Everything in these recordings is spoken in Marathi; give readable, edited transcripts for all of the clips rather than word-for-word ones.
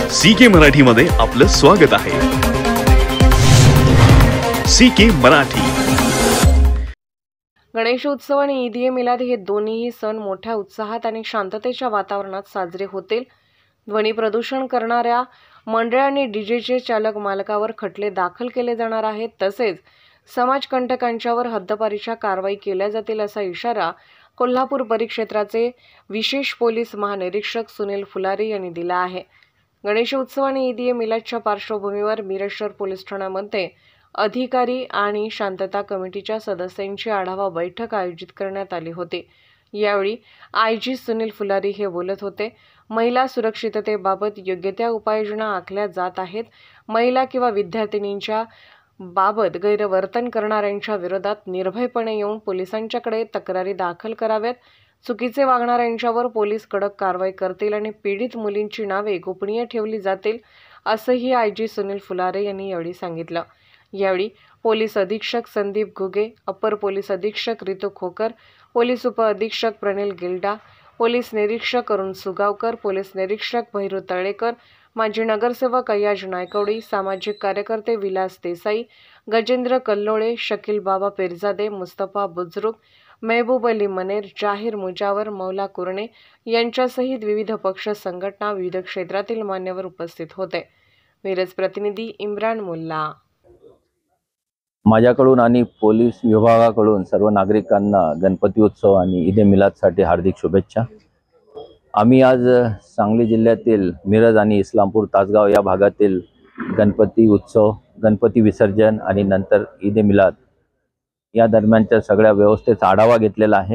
CK मराठीमध्ये आपलं स्वागत आहे। CK मराठी। गणेशोत्सव आणि ईद-ए-मिलाद हे दोन्ही सण मोठ्या उत्साहात आणि शांततेच्या वातावरणात साजरे होतील। ध्वनी प्रदूषण करणाऱ्या मंडळ आणि डीजेचे चालक मालकावर खटले दाखल केले जाणार आहेत, तसेच समाजकंटकांच्यावर हद्दपारीच्या कारवाई केल्या जातील असा इशारा कोल्हापूर परिक्षेत्राचे विशेष पोलीस महानिरीक्षक सुनील फुलारी यांनी दिला आहे। गणेशोत्सव आणि ईद-ए-मिलादच्या पार्श्वभूमीवर मिरज शहर पोलीस ठाण्यामध्ये अधिकारी आणि शांतता कमिटीच्या सदस्यांची आढावा बैठक आयोजित करण्यात आली होती। यावेळी आयजी सुनील फुलारी हे बोलत होते। महिला सुरक्षिततेबाबत योग्य त्या उपाययोजना आखल्या जात आहेत। महिला किंवा विद्यार्थिनींच्या बाबत गैरवर्तन करणाऱ्यांच्या विरोधात निर्भयपणे येऊन पोलिसांच्याकडे तक्रारी दाखल कराव्यात। चुकीचे वागणाऱ्यांच्यावर पोलीस कडक कारवाई करतील आणि पीडित मुलींची नावे गोपनीय ठेवली जातील, असंही आयजी सुनील फुलारे यांनी यावेळी सांगितलं। यावेळी पोलीस अधीक्षक संदीप घुगे, अपर पोलीस अधीक्षक रितू खोकर, पोलीस उपअधीक्षक प्रणिल गिल्डा, पोलीस निरीक्षक अरुण सुगावकर, पोलीस निरीक्षक भैरू तळेकर, माजी नगरसेवक अय्याज नायकवडी, सामाजिक कार्यकर्ते विलास देसाई, गजेंद्र कल्लोळे, शकील बाबा पिरजादे, मुस्तफा बुजुर्ग, महबूब अली मनेर, जाहीर मुजावर, मौला कुरणे यांच्यासहित विविध पक्ष संघटना, विविध क्षेत्रातील मान्यवर उपस्थित होते। मिरज प्रतिनिधी इम्रान मुल्ला। माझ्याकडून आणि पोलीस विभागाकडून सर्व नागरिकांना गणपती उत्सव आणि ईद-ए-मिलादसाठी हार्दिक शुभेच्छा। आम्ही आज सांगली जिल्ह्यातील मिरज आणि इस्लामपूर तासगाव या भागातील गणपती उत्सव, गणपती विसर्जन आणि नंतर ईद-ए-मिलाद या दरम्यानच्या सगळ्या व्यवस्थेचा आढावा घेतलेला आहे।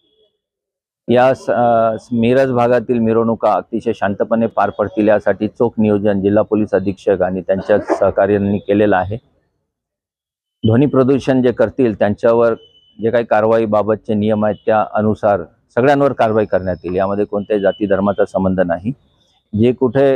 या मिरज भागातील मिरवणुका अतिशय शांतपणे पार पडतील यासाठी चोख नियोजन जिल्हा पोलीस अधीक्षक आणि त्यांच्या सहकार्यांनी केलेलं आहे। ध्वनी प्रदूषण जे करतील त्यांच्यावर जे काही कारवाई बाबतचे नियम आहेत त्या अनुसार सगळ्यांवर कारवाई करण्यात येईल। यामध्ये कोणत्याही जाती धर्माचा संबंध नाही। जे कुठे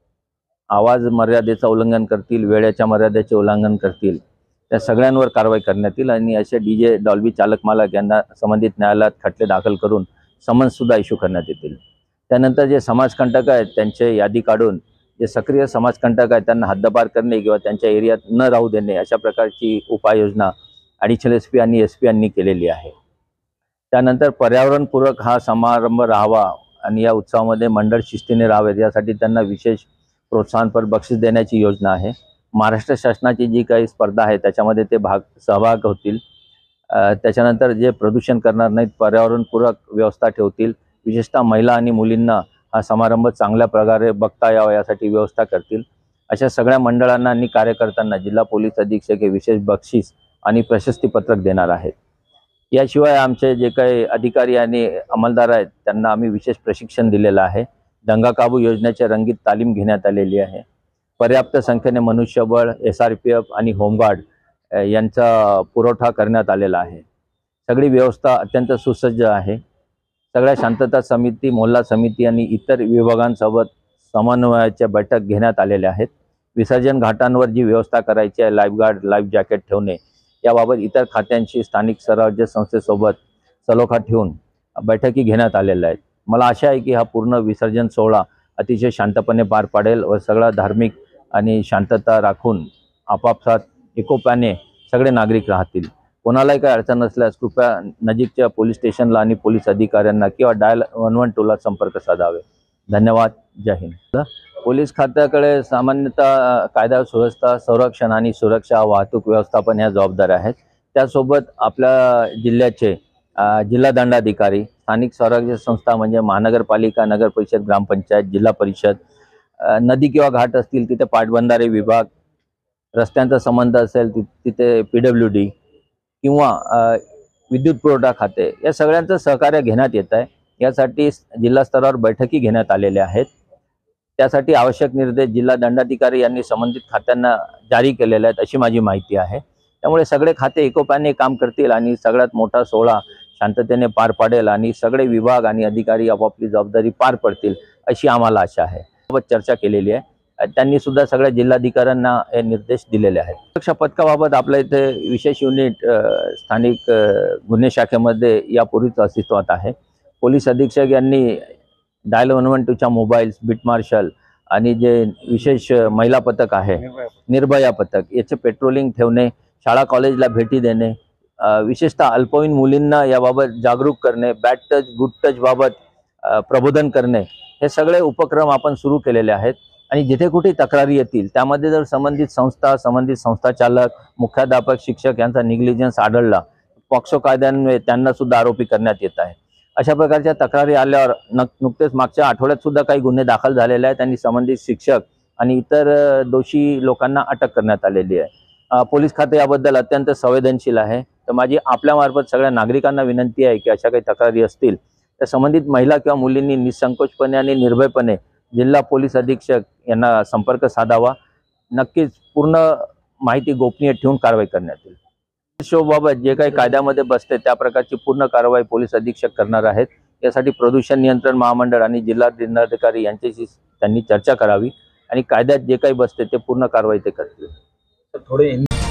आवाज मर्यादेचा उल्लंघन करतील, वेळेच्या मर्यादेचे उल्लंघन करतील त्या सगळ्यांवर कारवाई करण्यात येईल आणि असे डीजे डॉल्बी चालक मालक यांना संबंधित न्यायालयात खटले दाखल करून समन्स सुद्धा इश्यू करण्यात येतील। त्यानंतर जे समाजकंटक आहेत त्यांची यादी काढून जे सक्रिय समाजकंटक आहेत त्यांना हद्दपार करणे किंवा त्यांच्या एरियात न राहू देणे अशा प्रकारची उपाययोजना ॲडिशनल SP आणि SP यांनी केलेली आहे। त्यानंतर पर्यावरणपूरक हा समारंभ राहावा आणि या उत्सवामध्ये मंडळ शिस्तीने राहावेत यासाठी त्यांना विशेष प्रोत्साहनपर बक्षीस देण्याची योजना आहे। महाराष्ट्र शासनाची जी काही स्पर्धा आहे त्याच्यामध्ये ते सहभाग होतील। त्याच्यानंतर जे प्रदूषण करणार नाहीत, पर्यावरणपूरक व्यवस्था ठेवतील, विशेषतः महिला आणि मुलींना हा समारंभ चांगल्या प्रकारे बघता यावा यासाठी व्यवस्था करतील। अशा सगळ्या मंडळांना आणि कार्यकर्त्यांना जिल्हा पोलीस अधीक्षक हे विशेष बक्षीस आणि प्रशस्तीपत्रक देणार आहेत। याशिवाय आमचे जे काही अधिकारी आणि अंमलदार आहेत त्यांना आम्ही विशेष प्रशिक्षण दिलेलं आहे। दंगा काबू योजनेची रंगीत तालीम घेण्यात आलेली आहे। पर्याप्त संख्येने मनुष्यबळ, SRPF आणि होमगार्ड यांचा पुरवठा करण्यात आलेला आहे। सगळी व्यवस्था अत्यंत सुसज्ज आहे। सगळ्या शांतता समिती, मोहल्ला समिती आणि इतर विभागांसोबत समन्वयाच्या बैठक घेण्यात आलेल्या आहेत। विसर्जन घाटांवर जी व्यवस्था करायची आहे, लाईफगार्ड, लाईफ जॅकेट ठेवणे याबाबत इतर खात्यांशी स्थानिक स्वराज्य संस्थेसोबत सलोखा ठेवून बैठकी घेण्यात आलेल्या आहेत। मला आशा आहे की हा पूर्ण विसर्जन सोहळा अतिशय शांतपणे पार पाडेल व सगळा धार्मिक आणि शांतता राखून आपापसात एकोप्याने सगळे नागरिक राहतील। कोणालाही काही अडचण नसल्यास कृपया नजीकच्या पोलीस स्टेशनला आणि पोलीस अधिकाऱ्यांना किंवा डायल 112ला संपर्क साधावे। धन्यवाद। जय हिंद। पोलीस खात्याकडे सामान्यतः कायदा सुव्यवस्था, संरक्षण आणि सुरक्षा, वाहतूक व्यवस्थापन या जबाबदाऱ्या आहेत। त्यासोबत आपल्या जिल्ह्याचे जिल्हा दंडाधिकारी, स्थानिक स्वराज्य संस्था म्हणजे महानगरपालिका, नगर परिषद, ग्रामपंचायत, जिल्हा परिषद, नदी किंवा घाट असतील तिथे पाटबंधारे विभाग, रस्त्यांचा संबंध असेल तिथे PWD किंवा विद्युत पुरवठा खाते या सगळ्यांचं सहकार्य घेण्यात येत आहे। यासाठी जिल्हा स्तरावर बैठकी घेण्यात आलेल्या आहेत। त्यासाठी आवश्यक निर्देश जिल्हा दंडाधिकारी यांनी संबंधित खात्यांना जारी केलेले आहेत अशी माझी माहिती आहे। त्यामुळे सगळे खाते एकोप्याने काम करतील आणि सगळ्यात मोठा सोहळा शांततेने पार पाडेल आणि सगळे विभाग आणि अधिकारी आपापली जबाबदारी पार पडतील अशी आम्हाला आशा आहे। सोबत चर्चा केलेली आहे। त्यांनी सुद्धा सगळ्या जिल्हाधिकाऱ्यांना हे निर्देश दिलेले आहेत। सुरक्षा पथकाबाबत आपल्या इथे विशेष युनिट स्थानिक गुन्हे शाखेमध्ये यापूर्वीच अस्तित्वात आहे। पोलीस अधीक्षक यांनी डायल 112च्या मोबाईल्स, बीट मार्शल आणि जे विशेष महिला पथक आहे निर्भया पथक याचे पेट्रोलिंग ठेवणे, शाळा कॉलेजला भेटी देणे, विशेषतः अल्पवयीन मुलींना याबाबत जागरूक करणे, बॅड टच गुड टच बाबत प्रबोधन करणे, हे सगळे उपक्रम आपण सुरू केलेले आहेत. आणि जिथे कुठे तक्रारी येतील त्यामध्ये जर संबंधित संस्था चालक, मुख्याध्यापक, शिक्षक यांचा निग्लिजन्स आढळला, पॉक्सो कायद्यान्वये त्यांना सुद्धा आरोपी करण्यात येत आहे. अशा प्रकारच्या तक्रारी आल्यावर नुकतेच मागच्या आठवड्यात सुद्धा काही गुन्हे दाखल झालेले आहेत आणि संबंधित शिक्षक आणि इतर दोषी लोकांना अटक करण्यात आलेली आहे. पोलीस खाते याबद्दल अत्यंत संवेदनशील आहे. तर माझी आपल्यामार्फत सगळ्या नागरिकांना विनंती आहे की अशा काही तक्रारी असतील तर संबंधित महिला किंवा मुलींनी निसंकोचपणे आणि निर्भयपणे जिल्हा पोलीस अधीक्षक यांना संपर्क साधावा. नक्कीच पूर्ण माहिती गोपनीय ठेवून कारवाई करण्यात येईल. शोबाबत जे काही कायद्यामध्ये बसते त्या प्रकारची पूर्ण कारवाई पोलीस अधीक्षक करणार आहेत. यासाठी प्रदूषण नियंत्रण महामंडळ आणि जिल्हा दंडाधिकारी यांच्याशी त्यांनी चर्चा करावी आणि कायद्यात जे काही बसते ते पूर्ण कारवाई ते करतील. थोडे